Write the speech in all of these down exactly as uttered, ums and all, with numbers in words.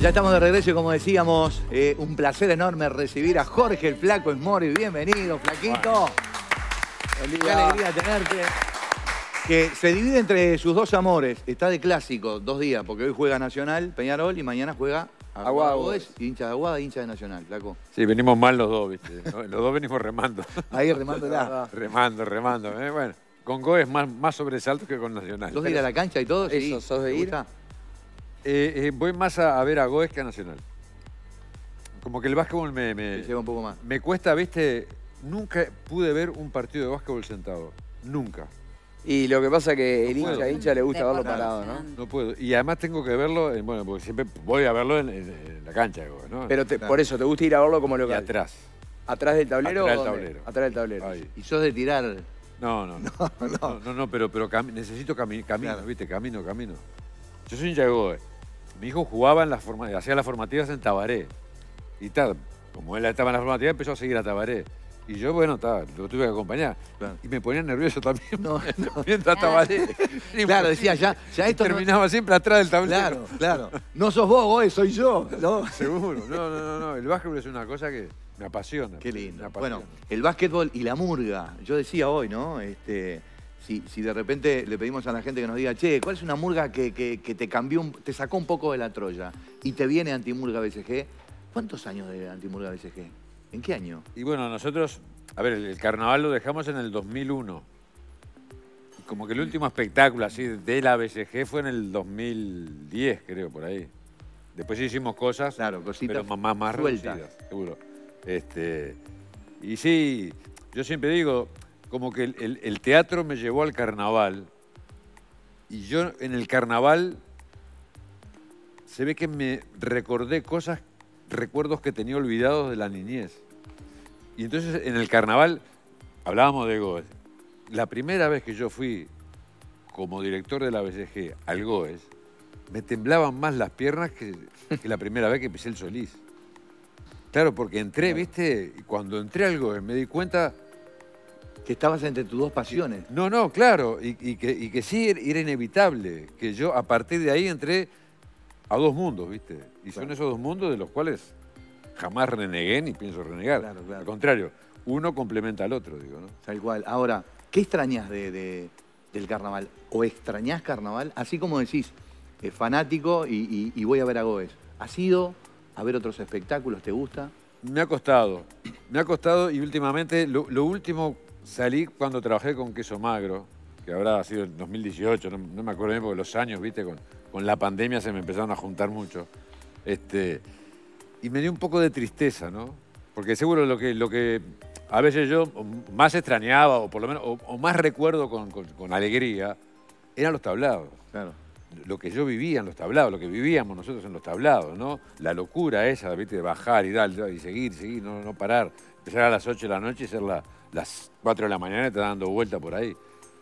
Ya estamos de regreso y como decíamos, eh, un placer enorme recibir a Jorge el Flaco Smori. Bienvenido, Flaquito. Bueno. Qué alegría tenerte. Que se divide entre sus dos amores. Está de clásico, dos días, porque hoy juega Nacional, Peñarol, y mañana juega Aguada Goes, hincha de Aguada, hincha de Nacional, Flaco. Sí, venimos mal los dos, ¿viste? Los dos venimos remando. Ahí remando la. remando, remando. ¿eh? Bueno, con Goes más, más sobresalto que con Nacional. ¿Dos de ir a la cancha y todo? Eso, Sí. ¿sos de ir? Eh, eh, voy más a, a ver a Goes que a Nacional. Como que el básquetbol me, me, me lleva un poco más. Me cuesta, ¿viste? Nunca pude ver un partido de básquetbol sentado. Nunca. Y lo que pasa es que el No hincha, puedo. hincha le gusta verlo Claro. parado, ¿no? No puedo. Y además tengo que verlo, en, bueno, porque siempre voy a verlo en, en- en la cancha de Goes, ¿no? Pero te- Claro. por eso, ¿te gusta ir a verlo como Y local? atrás. ¿Atrás del tablero? Atrás o del dónde? tablero. Atrás del tablero. Ahí. Y sos de tirar. No, no, no. No, no, no, pero, pero cami- necesito cami camino, Claro. ¿viste? Camino, camino. Yo soy hincha de Goes. Mi hijo jugaba en las forma hacía las formativas en Tabaré. Y tal, como él estaba en las formativas, empezó a seguir a Tabaré. Y yo, bueno, ta, lo tuve que acompañar. Claro. Y me ponía nervioso también. No, no. Mientras Tabaré. Claro, decía, ya, ya esto no- Terminaba siempre atrás del tablero. Claro, claro. No sos vos, Goes, soy yo. ¿No? Seguro. No, no, no, no. El básquetbol es una cosa que me apasiona. Qué Me lindo. apasiona. Bueno, el básquetbol y la murga. Yo decía hoy, ¿no? Este, si, si de repente le pedimos a la gente que nos diga, che, ¿cuál es una murga que, que- que te cambió, un- te sacó un poco de la Troya y te viene Antimurga B C G? ¿Cuántos años de Antimurga B C G? ¿En qué año? Y bueno, nosotros, a ver, el, el carnaval lo dejamos en el dos mil uno. Y como que el último espectáculo así de la B C G fue en el dos mil diez, creo, por ahí. Después hicimos cosas, Claro, cositas pero más, más sueltas. reducidas, seguro. Este, y sí, yo siempre digo, como que el, el- el teatro me llevó al carnaval. Y yo en el carnaval se ve que me recordé cosas, recuerdos que tenía olvidados de la niñez. Y entonces en el carnaval hablábamos de Goes. La primera vez que yo fui como director de la B C G al Goes, me temblaban más las piernas que, que la primera vez que pisé el Solís. Claro, porque entré, ¿viste? Y cuando entré al Goes me di cuenta... Que estabas entre tus dos pasiones. No, no, claro, y, y que, y que sí era inevitable, que yo a partir de ahí entré a dos mundos, ¿viste? Y son Claro. esos dos mundos de los cuales jamás renegué ni pienso renegar. Claro, claro. Al contrario, uno complementa al otro, digo, ¿no? Tal cual. Ahora, ¿qué extrañas de, de- del carnaval? ¿O extrañás carnaval? Así como decís, eh, fanático y, y- y voy a ver a Goes. ¿Has ido a ver otros espectáculos? ¿Te gusta? Me ha costado, me ha costado y últimamente, lo, lo último salí cuando trabajé con Queso Magro, que habrá sido en dos mil dieciocho, no, no me acuerdo bien porque los años, viste, con, con la pandemia se me empezaron a juntar mucho. Este, y me dio un poco de tristeza, ¿no? Porque seguro lo que, lo que a veces yo más extrañaba, o por lo menos, o, o más recuerdo con, con- con alegría, eran los tablados. Claro. Lo que yo vivía en los tablados, lo que vivíamos nosotros en los tablados, ¿no? La locura esa, ¿viste? De bajar y dar, y seguir, seguir, no, no parar. Empezar a las ocho de la noche y ser la- las cuatro de la mañana y estar dando vuelta por ahí.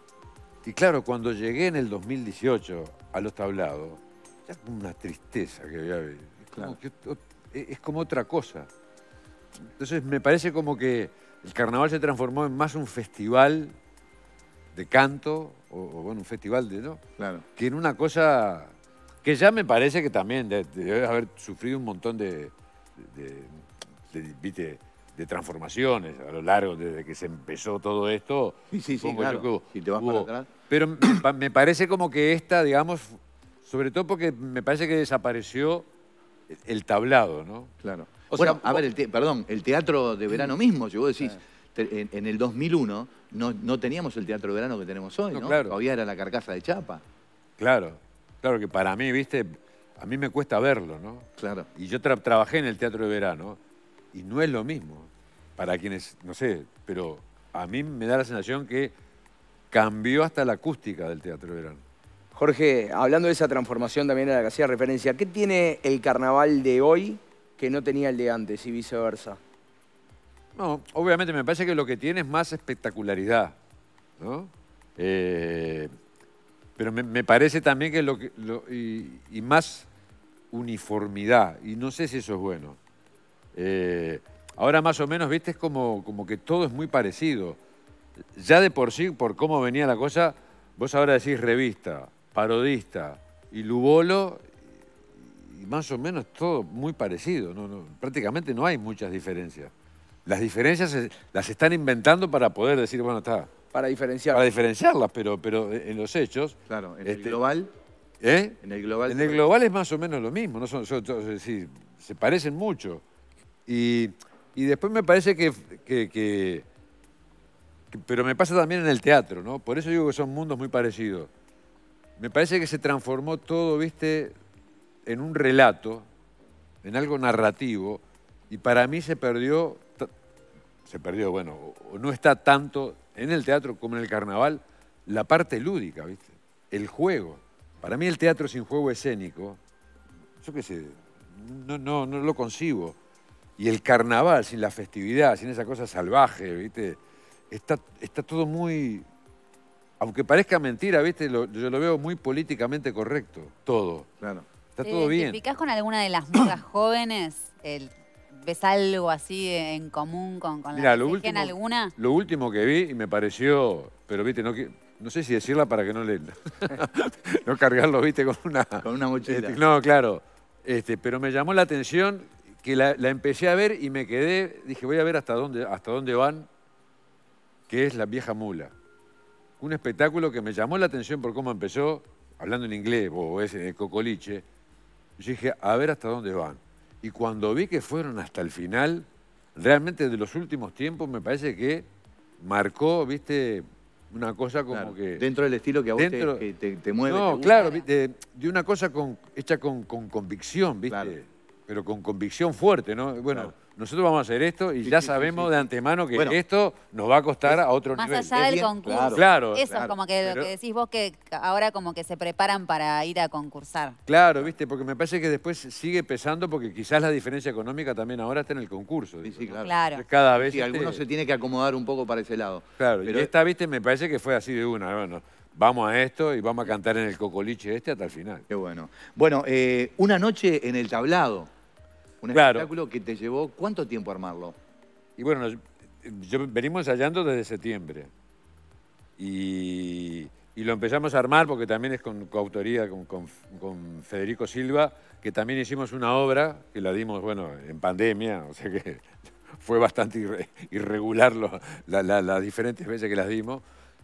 Y claro, cuando llegué en el dos mil dieciocho a los tablados, ya como una tristeza que había. Es como, Claro. que ot- es como otra cosa. Entonces me parece como que el carnaval se transformó en más un festival de canto, o, o, bueno, un festival de, ¿no? Claro. Que en una cosa que ya me parece que también de- de- debe haber sufrido un montón de, de- de- ¿viste? de transformaciones a lo largo desde que se empezó todo esto. Sí, sí, sí, Supongo yo claro. que hubo- Si te vas hubo- para atrás. Pero me pa- me parece como que esta, digamos, sobre todo porque me parece que desapareció el tablado, ¿no? Claro. O bueno, sea, a ver, el te- perdón, el teatro de verano mismo, si vos decís, te- en, en el dos mil uno no, no teníamos el teatro de verano que tenemos hoy, ¿no? No, claro. Todavía era la carcasa de chapa. Claro, claro que para mí, viste, a mí me cuesta verlo, ¿no? Claro. Y yo tra- trabajé en el teatro de verano y no es lo mismo. Para quienes, no sé, pero a mí me da la sensación que cambió hasta la acústica del teatro de verano. Jorge, hablando de esa transformación también a la que hacía referencia, ¿qué tiene el carnaval de hoy que no tenía el de antes y viceversa? No, obviamente me parece que lo que tiene es más espectacularidad, ¿no? Eh, pero me, me parece también que lo que lo- y, y más uniformidad, y no sé si eso es bueno. Eh, ahora más o menos, viste, es como, como que todo es muy parecido. Ya de por sí, por cómo venía la cosa, vos ahora decís revista, parodista y Lubolo, y y más o menos todo muy parecido. No, no, prácticamente no hay muchas diferencias. Las diferencias se, las están inventando para poder decir, bueno, está. Para diferenciar. Para diferenciarlas, pero, pero en los hechos. Claro, en este, el global. ¿Eh? En el global. En el global es más o menos lo mismo, no son, son, son, es decir, se parecen mucho. Y, y después me parece que, que, que, que. Pero me pasa también en el teatro, ¿no? Por eso digo que son mundos muy parecidos. Me parece que se transformó todo, ¿viste?, en un relato, en algo narrativo, y para mí se perdió, se perdió, bueno, o no está tanto en el teatro como en el carnaval, la parte lúdica, ¿viste? El juego. Para mí el teatro sin juego escénico, yo qué sé, no, no, no lo concibo. Y el carnaval sin la festividad, sin esa cosa salvaje, ¿viste? Está, está todo muy, aunque parezca mentira, ¿viste? Lo, yo lo veo muy políticamente correcto, todo. Claro. Está ¿Te todo bien. identificás con alguna de las murgas jóvenes? El, ¿Ves algo así en común con, con Mirá, la lo P S G último, en alguna? Lo último que vi y me pareció, pero viste, no, no sé si decirla para que no le no cargarlo, viste, con una, Con una mochila. Este, no, claro. Este, pero me llamó la atención que la, la empecé a ver y me quedé, dije, voy a ver hasta dónde, hasta dónde van, que es La Vieja Mula. Un espectáculo que me llamó la atención por cómo empezó, hablando en inglés, o ese cocoliche. Yo dije, a ver hasta dónde van. Y cuando vi que fueron hasta el final, realmente de los últimos tiempos me parece que marcó, viste, una cosa como Claro, que... dentro del estilo que a vos dentro, te, te, te mueve. No, te gusta. claro, de, de una cosa con, hecha con, con convicción, viste, Claro. pero con convicción fuerte, ¿no? Bueno, Claro. nosotros vamos a hacer esto y Sí, ya sí, sabemos sí, sí. de antemano que Bueno, esto nos va a costar a otro Más nivel. allá Es del bien, concurso. claro. Claro, Eso claro. es como que lo Pero- que decís vos, que ahora como que se preparan para ir a concursar. Claro, viste, porque me parece que después sigue pesando porque quizás la diferencia económica también ahora está en el concurso. Sí, digo, sí, ¿no? claro. Claro. Entonces, cada vez... Sí, este, alguno se tiene que acomodar un poco para ese lado. Claro, Pero- y esta, viste, me parece que fue así de una. Bueno, vamos a esto y vamos a cantar en el cocoliche este hasta el final. Qué bueno. Bueno, eh, una noche en el tablado. Un Claro. espectáculo que te llevó, ¿cuánto tiempo armarlo? Y bueno, nos- yo, venimos ensayando desde septiembre. Y, y lo empezamos a armar porque también es con coautoría con, con, con Federico Silva, que también hicimos una obra que la dimos, bueno, en pandemia, o sea que fue bastante irre, irregular lo, la, la, las diferentes veces que las dimos,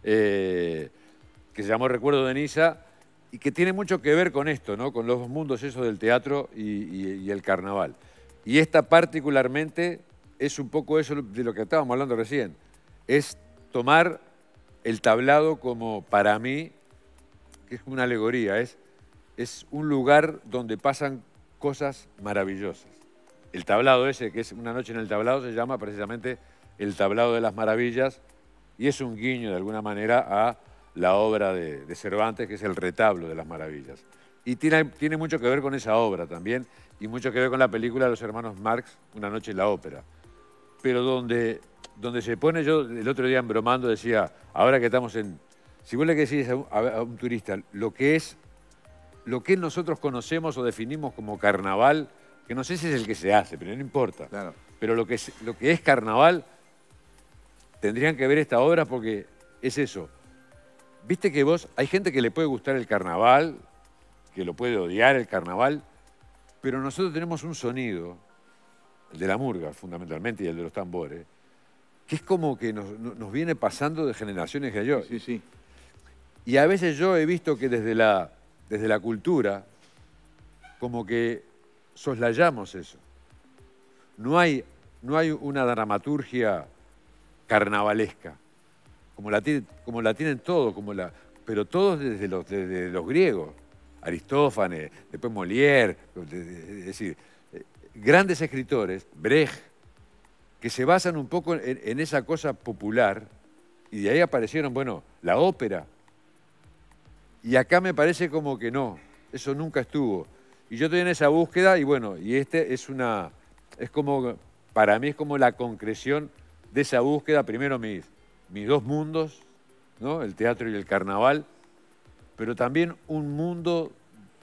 eh, que se llamó Recuerdo de Niza, y que tiene mucho que ver con esto, ¿no? Con los dos mundos esos del teatro y, y, y el carnaval. Y esta particularmente es un poco eso de lo que estábamos hablando recién. Es tomar el tablado como, para mí, que es una alegoría, es, es un lugar donde pasan cosas maravillosas. El tablado ese, que es Una noche en el tablado, se llama precisamente El tablado de las maravillas, y es un guiño de alguna manera a la obra de, de Cervantes, que es El retablo de las maravillas. Y tiene, tiene mucho que ver con esa obra también, y mucho que ver con la película de los hermanos Marx, Una noche en la ópera. Pero donde, donde se pone, yo el otro día embromando decía, ahora que estamos en... Si vos le decís a un, a un turista lo que es, lo que nosotros conocemos o definimos como carnaval, que no sé si es el que se hace, pero no importa. Claro. Pero lo que es, lo que es carnaval, tendrían que ver esta obra porque es eso. Viste que vos, hay gente que le puede gustar el carnaval, que lo puede odiar el carnaval, pero nosotros tenemos un sonido, el de la murga fundamentalmente y el de los tambores, que es como que nos, nos viene pasando de generación en generación. Sí, sí. Y a veces yo he visto que desde la, desde la cultura, como que soslayamos eso. No hay, no hay una dramaturgia carnavalesca, como la, tiene, como la tienen todos, como la, pero todos desde los, desde los griegos. Aristófanes, después Molière, es decir, grandes escritores, Brecht, que se basan un poco en, en esa cosa popular, y de ahí aparecieron, bueno, la ópera. Y acá me parece como que no, eso nunca estuvo. Y yo estoy en esa búsqueda, y bueno, y este es una, es como, para mí es como la concreción de esa búsqueda, primero mis, mis dos mundos, ¿no? El teatro y el carnaval, pero también un mundo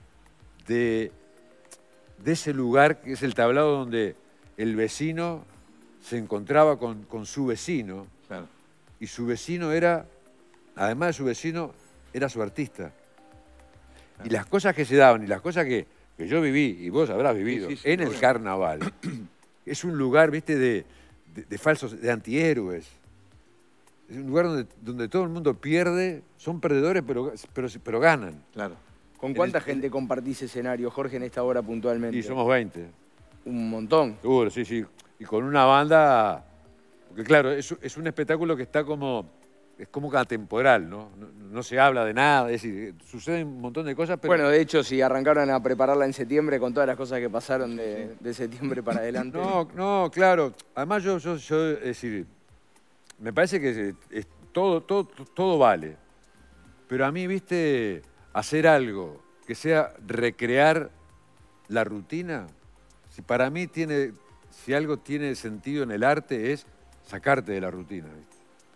de, de ese lugar que es el tablado donde el vecino se encontraba con, con su vecino, Claro. y su vecino era, además de su vecino, era su artista. Y las cosas que se daban y las cosas que, que yo viví, y vos habrás vivido, Sí, sí, sí, en el bueno. carnaval, es un lugar, viste, de, de, de falsos, de antihéroes. Es un lugar donde, donde todo el mundo pierde, son perdedores, pero, pero, pero ganan. Claro. ¿Con En cuánta el- gente compartís escenario, Jorge, en esta hora puntualmente? Y somos veinte. Un montón. Seguro, sí, sí. Y con una banda, porque claro, es, es un espectáculo que está como, es como atemporal, ¿no? ¿no? No se habla de nada, es decir, suceden un montón de cosas, pero... Bueno, de hecho, si arrancaron a prepararla en septiembre con todas las cosas que pasaron de, de septiembre para adelante. No, no, claro. Además yo, yo, yo, es decir, me parece que es- es- todo, todo, todo vale. Pero a mí, viste, hacer algo que sea recrear la rutina, si para mí tiene, si algo tiene sentido en el arte es sacarte de la rutina, ¿viste?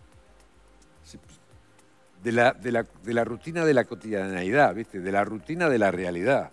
Si- De la, de, la, de la rutina de la cotidianeidad, ¿viste? De la rutina de la realidad.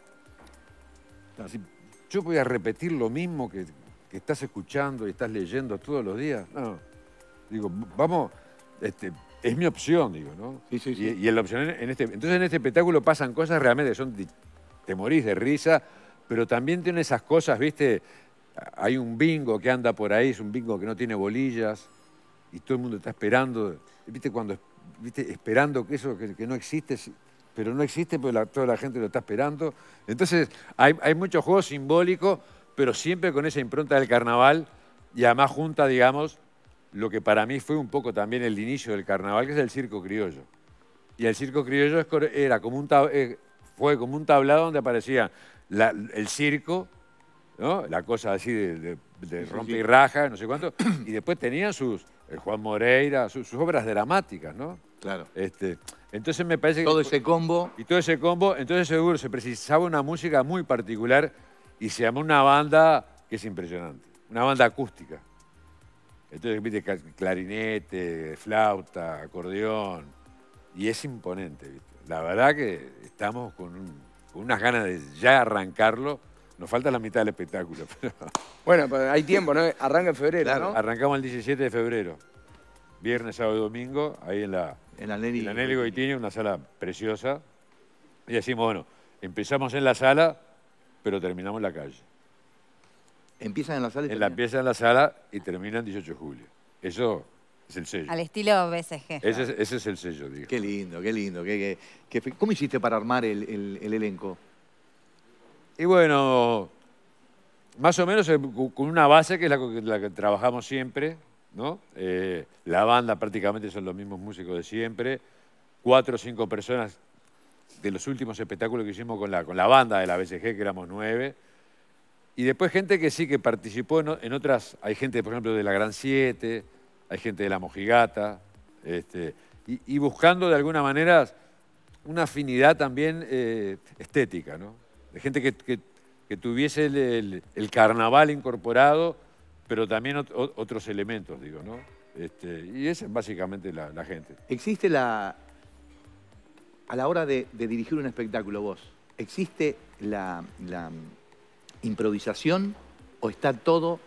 Si yo voy a repetir lo mismo que, que estás escuchando y estás leyendo todos los días, no. Digo, vamos, este, es mi opción, digo, ¿no? Sí, sí, sí. Y, y en la opción en este, entonces en este espectáculo pasan cosas realmente que son, di- te morís de risa, pero también tiene esas cosas, ¿viste? Hay un bingo que anda por ahí, es un bingo que no tiene bolillas y todo el mundo está esperando, ¿viste? Cuando, ¿viste? Esperando que eso que, que no existe, sí, pero no existe porque la- toda la gente lo está esperando. Entonces hay, hay mucho juego simbólico, pero siempre con esa impronta del carnaval y además junta, digamos, lo que para mí fue un poco también el inicio del carnaval, que es el circo criollo. Y el circo criollo es co- era como un tab- eh, fue como un tablado donde aparecía la- el circo, ¿no? La cosa así de, de- de sí, rompe sí. y raja, no sé cuánto, y después tenían sus, el Juan Moreira, sus, sus obras dramáticas, ¿no? Claro. Este, entonces me parece que... Todo ese combo. Y todo ese combo, entonces seguro se precisaba una música muy particular y se llamó una banda que es impresionante, una banda acústica. Entonces, viste, ca- clarinete, flauta, acordeón, y es imponente, ¿viste? La verdad que estamos con, un- con unas ganas de ya arrancarlo. Nos falta la mitad del espectáculo, pero Bueno, pero hay tiempo, ¿no? Arranca en febrero, Claro, ¿no? arrancamos el diecisiete de febrero. Viernes, sábado y domingo, ahí en la, En la Nelly. en la Nelly Goitini, una sala preciosa. Y decimos, bueno, empezamos en la sala, pero terminamos en la calle. Empiezan en la sala y En la terminan. empieza en la sala y termina el dieciocho de julio. Eso es el sello. Al estilo B C G. Ese es, ese es el sello, digo. Qué lindo, qué lindo. qué- qué- qué- ¿Cómo hiciste para armar el, el- el elenco? Y bueno, más o menos eh, cu- con una base que es la, co- la que trabajamos siempre, ¿no? Eh, la banda prácticamente son los mismos músicos de siempre. Cuatro o cinco personas de los últimos espectáculos que hicimos con la, con la banda de la B C G, que éramos nueve. Y después gente que sí, que participó en, o- en otras, hay gente, por ejemplo, de la Gran Siete, hay gente de la Mojigata, este, y, y buscando de alguna manera una afinidad también eh, estética, ¿no? De gente que, que- que tuviese el, el- el carnaval incorporado, pero también ot- ot- otros elementos, digo, ¿no? Este, y esa es básicamente la, la gente. ¿Existe la... A la hora de, de dirigir un espectáculo vos, ¿existe la, la improvisación o está todo,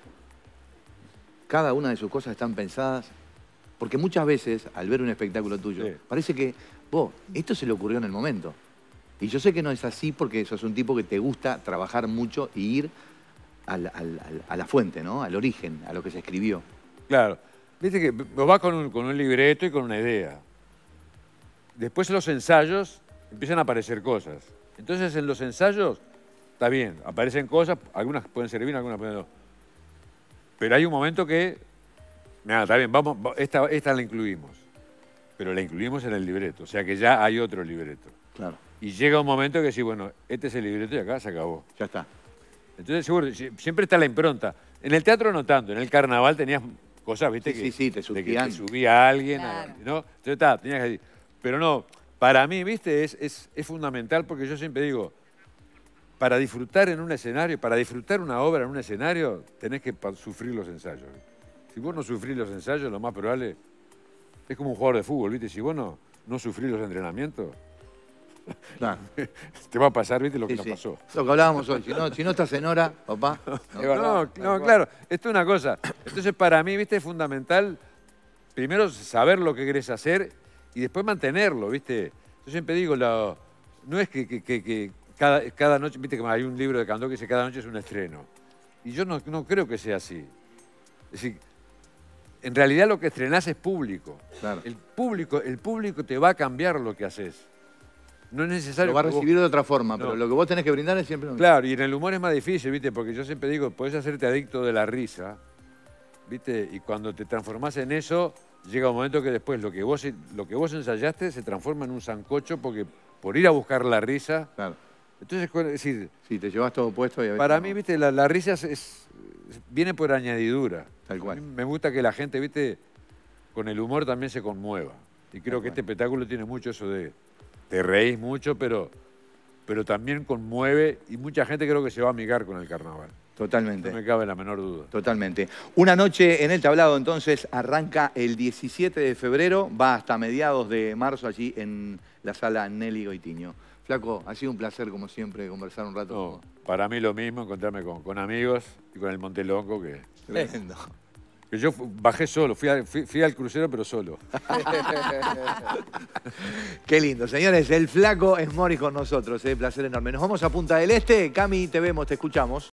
cada una de sus cosas están pensadas? Porque muchas veces, al ver un espectáculo tuyo, Sí. parece que, vos, esto se le ocurrió en el momento. Y yo sé que no es así porque sos un tipo que te gusta trabajar mucho y ir al- al- al- a la fuente, ¿no? Al origen, a lo que se escribió. Claro. Viste que vos vas con un, con un libreto y con una idea. Después en los ensayos empiezan a aparecer cosas. Entonces en los ensayos, está bien, aparecen cosas, algunas pueden servir, algunas pueden no. Pero hay un momento que, nada, está bien, vamos, va- esta, esta la incluimos. Pero la incluimos en el libreto, o sea que ya hay otro libreto. Claro, Y llega un momento que sí, bueno, este es el libreto y acá se acabó. ya está. Entonces, seguro, si- siempre está la impronta. En el teatro no tanto, en el carnaval tenías cosas, ¿viste? Sí, que, sí, sí, te de que subían. te subía alguien, a- Claro. ¿no? Entonces, está, tenías que decir. Pero no, para mí, ¿viste? Es, es, es fundamental porque yo siempre digo, para disfrutar en un escenario, para disfrutar una obra en un escenario, tenés que pa- sufrir los ensayos. Si vos no sufrís los ensayos, lo más probable es como un jugador de fútbol, ¿viste? Si vos no, no sufrís los entrenamientos, Claro. te va a pasar, ¿viste? Lo que Sí, nos sí. pasó. Lo que hablábamos hoy. Si no, si no estás en hora, papá. no. Es verdad, No, tal no, cual. claro, esto es una cosa. Entonces, para mí, ¿viste? Es fundamental, primero, saber lo que querés hacer y después mantenerlo, ¿viste? Yo siempre digo, la- no es que, que- que- que cada, cada noche, viste que hay un libro de Candó que dice cada noche es un estreno. Y yo no, no creo que sea así. Es decir, en realidad lo que estrenás es público. Claro. El público, el público te va a cambiar lo que haces. No es necesario... Lo va a que vos- recibir de otra forma, No. pero lo que vos tenés que brindar es siempre lo mismo. Claro, y en el humor es más difícil, ¿viste? Porque yo siempre digo, podés hacerte adicto de la risa, ¿viste? Y cuando te transformás en eso, llega un momento que después lo que vos, lo que vos ensayaste se transforma en un sancocho porque por ir a buscar la risa... Claro. Entonces, es decir, Sí, te llevas todo puesto y a veces para no. mí, ¿viste? La, la risa es, es- viene por añadidura. Tal cual. A mí me gusta que la gente, ¿viste? Con el humor también se conmueva. Y creo que este espectáculo tiene mucho eso de... Te reís mucho, pero, pero también conmueve y mucha gente creo que se va a amigar con el carnaval. Totalmente. No me cabe la menor duda. Totalmente. Una noche en el Tablado, entonces, arranca el diecisiete de febrero, va hasta mediados de marzo allí en la sala Nelly Goitiño. Flaco, ha sido un placer, como siempre, conversar un rato. No, para mí lo mismo, encontrarme con, con amigos y con el Montelongo, que, Tremendo. que yo fu- bajé solo, fui, a- fui- fui al crucero pero solo. Qué lindo, señores. El Flaco es Mori con nosotros, eh, placer enorme. Nos vamos a Punta del Este. Cami, te vemos, te escuchamos.